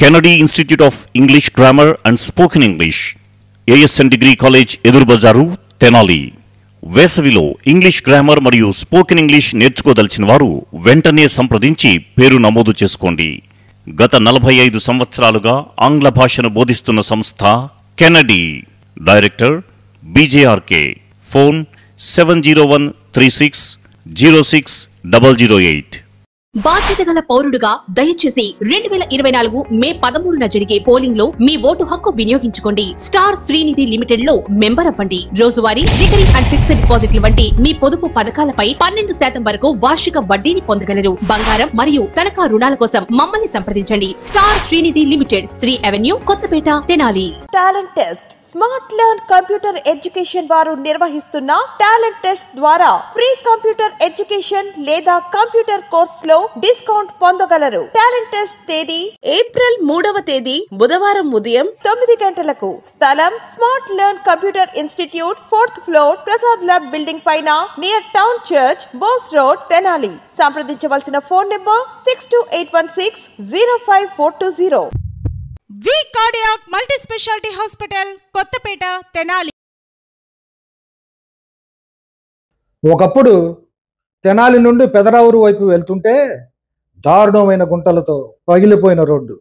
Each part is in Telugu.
Kennedy Institute of English Grammar and Spoken English, ASN Degree College, Edurbazaru, Tenali. వేసవిలో ఇంగ్లీష్ గ్రామర్ మరియు స్పోకెన్ ఇంగ్లీష్ నేర్చుకోదలిచిన వారు వెంటనే సంప్రదించి పేరు నమోదు చేసుకోండి. గత 45 సంవత్సరాలుగా ఆంగ్ల భాషను బోధిస్తున్న సంస్థ కెనడీ. Director BJRK. ఫోన్ 7013606008. బాధ్యత గల పౌరుడుగా దయచేసి 2024 మే 13న జరిగే పోలింగ్ లో మీ ఓటు హక్కు వినియోగించుకోండి. స్టార్ శ్రీనిధి లిమిటెడ్ లో మెంబర్ అవ్వండి. రోజువారీ రికరింగ్ అండ్ ఫిక్స్డ్ డిపాజిట్ల వంటి మీ పొదుపు పథకాలపై 12% వరకు వార్షిక వడ్డీని పొందగలరు. బంగారం మరియు తనఖా రుణాల కోసం మమ్మల్ని సంప్రదించండి. Star Srinidhi limited, Sri avenue, Kothapeta, Tenali. Talent test smart learn computer education వారు నిర్వహిస్తున్న టాలెంట్ టెస్ట్ ద్వారా ఫ్రీ కంప్యూటర్ ఎడ్యుకేషన్ లేదా కంప్యూటర్ కోర్స్ లో డిస్కౌంట్ పొందగలరు. టాలెంట్ టెస్ట్ తేదీ ఏప్రిల్ 3వ తేదీ బుధవారం ఉదయం 9 గంటలకు. స్థలం smart learn computer institute, 4th floor, Prasad lab building పైన, near town church, Bose road, Tenali. సంప్రదించవలసిన phone number 6281605420. V cardiac multi speciality hospital, Kothapeta, Tenali. ఒకప్పుడు తెనాలి నుండి పెదరావూరు వైపు వెళ్తుంటే దారుణమైన గుంటలతో పగిలిపోయిన రోడ్డు.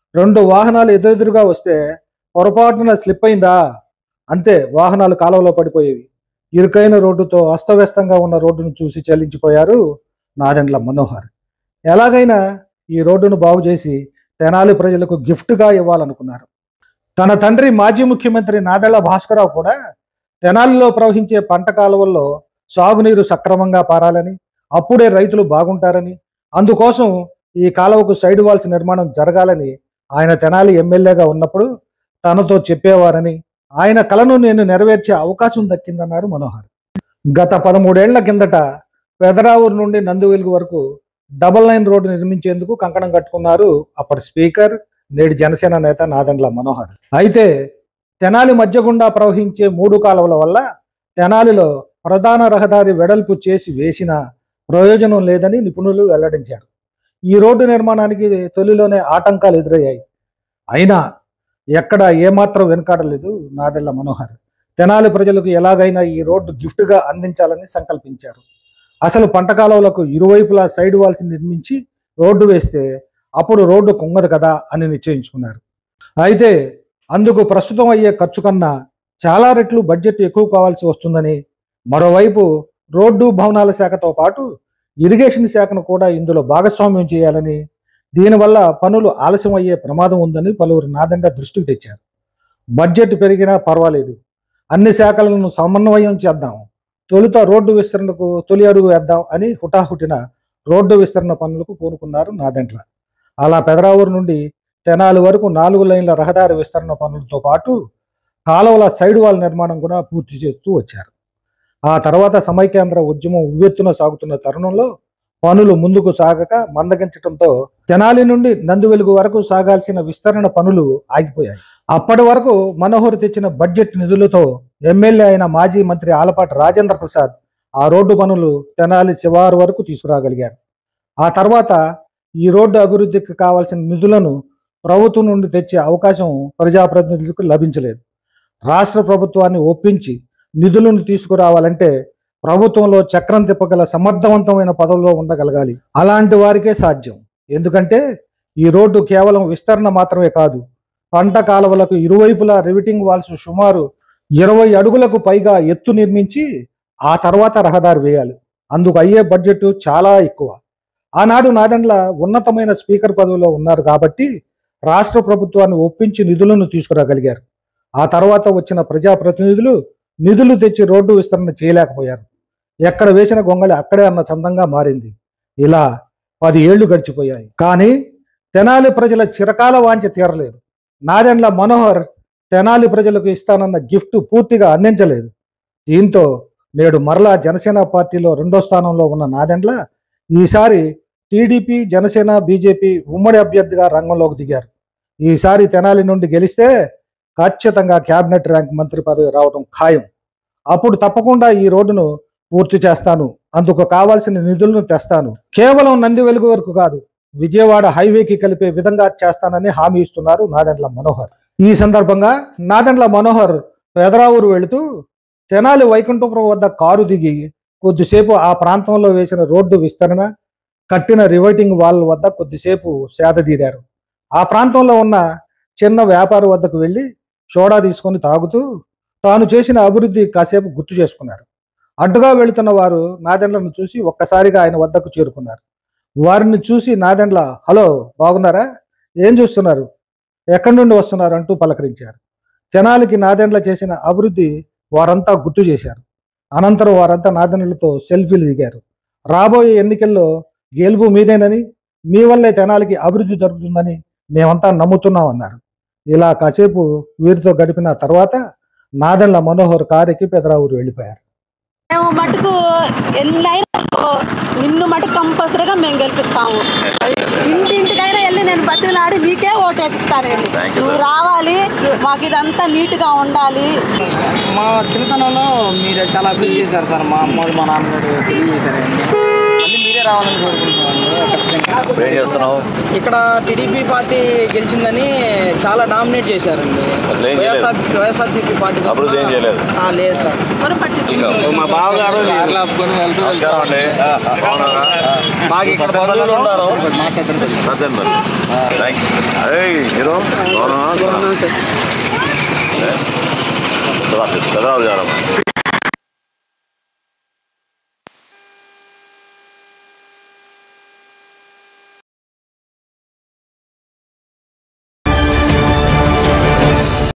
2 వాహనాలు ఎదురెదురుగా వస్తే పొరపాటున స్లిప్ అయిందా అంతే, వాహనాలు కాలువలో పడిపోయేవి. ఇరుకైన రోడ్డుతో అస్తవ్యస్తంగా ఉన్న రోడ్డును చూసి చలించిపోయారు నాదెండ్ల మనోహర్. ఎలాగైనా ఈ రోడ్డును బాగు చేసి తెనాలి ప్రజలకు గిఫ్ట్గా ఇవ్వాలనుకున్నారు. తన తండ్రి మాజీ ముఖ్యమంత్రి నాదెళ్ల భాస్కరరావు కూడా తెనాలిలో ప్రవహించే పంట కాలువల్లో సాగునీరు సక్రమంగా పారాలని, అప్పుడే రైతులు బాగుంటారని, అందుకోసం ఈ కాలువకు సైడ్ వాల్స్ నిర్మాణం జరగాలని ఆయన తెనాలి ఎమ్మెల్యేగా ఉన్నప్పుడు తనతో చెప్పేవారని, ఆయన కలను నేను నెరవేర్చే అవకాశం దక్కిందన్నారు మనోహర్. గత 13 ఏళ్ల కిందట పెదరావూరు నుండి నందివెలుగు వరకు డబుల్ లైన్ రోడ్డు నిర్మించేందుకు కంకణం కట్టుకున్నారు అప్పటి స్పీకర్, నేటి జనసేన నేత నాదెండ్ల మనోహర్. అయితే తెనాలి మధ్య గుండా ప్రవహించే 3 కాలువల వల్ల తెనాలిలో ప్రధాన రహదారి వెడల్పు చేసి వేసిన ప్రయోజనం లేదని నిపుణులు వెల్లడించారు. ఈ రోడ్డు నిర్మాణానికి తొలిలోనే ఆటంకాలు ఎదురయ్యాయి. అయినా ఎక్కడ ఏమాత్రం వెనుకాడలేదు నాదెళ్ల మనోహర్. తెనాలి ప్రజలకు ఎలాగైనా ఈ రోడ్డు గిఫ్ట్గా అందించాలని సంకల్పించారు. అసలు పంట కాలువలకు ఇరువైపులా సైడ్ వాల్స్ నిర్మించి రోడ్డు వేస్తే అప్పుడు రోడ్డు కుంగదు కదా అని నిశ్చయించుకున్నారు. అయితే అందుకు ప్రస్తుతం అయ్యే ఖర్చు కన్నా చాలా రెట్లు బడ్జెట్ ఎక్కువ కావాల్సి వస్తుందని, మరోవైపు రోడ్డు భవనాల శాఖతో పాటు ఇరిగేషన్ శాఖను కూడా ఇందులో భాగస్వామ్యం చేయాలని, దీనివల్ల పనులు ఆలస్యం అయ్యే ప్రమాదం ఉందని పలువురు నాదెండ్ల దృష్టికి తెచ్చారు. బడ్జెట్ పెరిగినా పర్వాలేదు, అన్ని శాఖలను సమన్వయం చేద్దాం, తొలుత రోడ్డు విస్తరణకు తొలి అడుగు వేద్దాం అని హుటాహుటిన రోడ్డు విస్తరణ పనులకు పూనుకున్నారు నాదెండ్ల. అలా పెదరావూరు నుండి తెనాలి వరకు 4 లైన్ల రహదారి విస్తరణ పనులతో పాటు కాలువల సైడ్ వాల్ నిర్మాణం కూడా పూర్తి చేస్తూ వచ్చారు. ఆ తర్వాత సమైక్యాంధ్ర ఉద్యమం ఉవ్వెత్తున సాగుతున్న తరుణంలో పనులు ముందుకు సాగక మందగించడంతో తెనాలి నుండి నందివెలుగు వరకు సాగాల్సిన విస్తరణ పనులు ఆగిపోయాయి. అప్పటి వరకు మనోహర్ తెచ్చిన బడ్జెట్ నిధులతో ఎమ్మెల్యే అయిన మాజీ మంత్రి ఆలపాటి రాజేంద్ర ప్రసాద్ ఆ రోడ్డు పనులు తెనాలి శివారు వరకు తీసుకురాగలిగారు. ఆ తర్వాత ఈ రోడ్డు అభివృద్ధికి కావాల్సిన నిధులను ప్రభుత్వం నుండి తెచ్చే అవకాశం ప్రజాప్రతినిధులకు లభించలేదు. రాష్ట్ర ప్రభుత్వాన్ని ఒప్పించి నిధులను తీసుకురావాలంటే ప్రభుత్వంలో చక్రం తిప్పగల సమర్థవంతమైన పదవుల్లో ఉండగలగాలి. అలాంటి వారికే సాధ్యం. ఎందుకంటే ఈ రోడ్డు కేవలం విస్తరణ మాత్రమే కాదు, పంట కాలువలకు ఇరువైపులా రివిటింగ్ వాల్స్ సుమారు 20 అడుగులకు పైగా ఎత్తు నిర్మించి ఆ తర్వాత రహదారి వేయాలి. అందుకు అయ్యే బడ్జెట్ చాలా ఎక్కువ. ఆనాడు నాదెండ్ల ఉన్నతమైన స్పీకర్ పదవిలో ఉన్నారు కాబట్టి రాష్ట్ర ప్రభుత్వాన్ని ఒప్పించి నిధులను తీసుకురాగలిగారు. ఆ తర్వాత వచ్చిన ప్రజాప్రతినిధులు నిధులు తెచ్చి రోడ్డు విస్తరణ చేయలేకపోయారు. ఎక్కడ వేసిన గొంగళి అక్కడే అన్న చందంగా మారింది. ఇలా 10 ఏళ్లు గడిచిపోయాయి. కానీ తెనాలి ప్రజల చిరకాల వాంఛ తీరలేదు. నాదెండ్ల మనోహర్ తెనాలి ప్రజలకు ఇస్తానన్న గిఫ్ట్ పూర్తిగా అందించలేదు. దీంతో నేడు మరలా జనసేన పార్టీలో 2వ స్థానంలో ఉన్న నాదెండ్ల ఈసారి టీడీపీ, జనసేన, బీజేపీ ఉమ్మడి అభ్యర్థిగా రంగంలోకి దిగారు. ఈసారి తెనాలి నుండి గెలిస్తే ఖచ్చితంగా క్యాబినెట్ ర్యాంక్ మంత్రి పదవి రావడం ఖాయం. అప్పుడు తప్పకుండా ఈ రోడ్డును పూర్తి చేస్తాను, అందుకు కావాల్సిన నిధులను తెస్తాను. కేవలం నందివెలుగు వరకు కాదు, విజయవాడ హైవేకి కలిపే విధంగా చేస్తానని హామీ ఇస్తున్నారు నాదెండ్ల మనోహర్. ఈ సందర్భంగా నాదెండ్ల మనోహర్ పెదరావూరు వెళుతూ తెనాలి వైకుంఠపురం వద్ద కారు దిగి కొద్దిసేపు ఆ ప్రాంతంలో వేసిన రోడ్డు విస్తరణ, కట్టిన రివర్టింగ్ వాల్ వద్ద కొద్దిసేపు సేదతీరారు. ఆ ప్రాంతంలో ఉన్న చిన్న వ్యాపారి వద్దకు వెళ్ళి సోడా తీసుకొని తాగుతూ తాను చేసిన అభివృద్ధి కాసేపు గుర్తు చేసుకున్నారు. అడ్డుగా వెళుతున్న వారు నాదెండ్లను చూసి ఒక్కసారిగా ఆయన వద్దకు చేరుకున్నారు. వారిని చూసి నాదెండ్ల, హలో బాగున్నారా, ఏం చూస్తున్నారు, ఎక్కడి నుండి వస్తున్నారు అంటూ పలకరించారు. తెనాలికి నాదెండ్ల చేసిన అభివృద్ధి వారంతా గుర్తు చేశారు. అనంతరం వారంతా నాదెండ్లతో సెల్ఫీలు దిగారు. రాబోయే ఎన్నికల్లో గెలుపు మీదేనని, మీ వల్లే తెనాలికి అభివృద్ధి జరుగుతుందని మేమంతా నమ్ముతున్నామన్నారు. ఇలా కాసేపు వీరితో గడిపిన తర్వాత నాదెండ్ల మనోహర్ కారెక్కి పెదరావూరు వెళ్ళిపోయారు. మేము మటుకు ఎన్నైనా నిన్ను మటుకు కంపల్సరీగా మేము గెలిపిస్తాము. ఇంటింటికైనా వెళ్ళి నేను బతిలాడి నీకే ఓటు వేపిస్తాను. నువ్వు రావాలి, మాకు ఇదంతా నీట్గా ఉండాలి. మా చిన్నతనంలో మీరు చాలా అభివృద్ధి చేశారు సార్. మా అమ్మోళ్ళు మా నాన్నగారు తెలియజేశారండి. మళ్ళీ మీరే రావాలని కోరుకుంటున్నాను. ఇక్కడ టీడీపీ పార్టీ గెలిచిందని చాలా డామినేట్ చేశారండి. వైఎస్ఆర్సీపీ పార్టీ లేదు సార్. మా బావగారు మాకు ఇక్కడ బంధువులు ఉన్నారు. మా